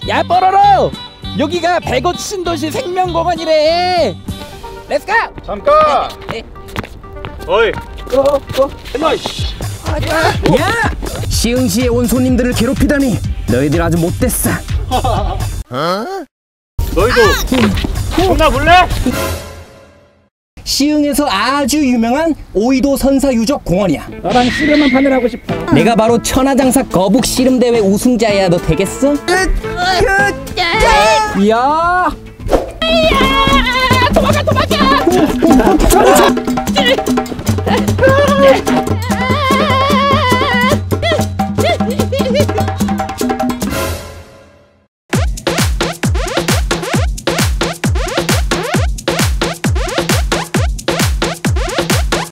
야 뽀로로, 여기가 백옷 신도시 생명공원이래. 렛츠고. 잠깐. 어이. 야! 시흥시에 온 손님들을 괴롭히다니 너희들 아주 못됐어. 너희도 혼나볼래? 시흥에서 아주 유명한 오이도 선사유적 공원이야. 너랑 씨름만 판을 하고 싶어. 내가 바로 천하장사 거북 씨름대회 우승자야. 너 되겠어? 야. 도망가.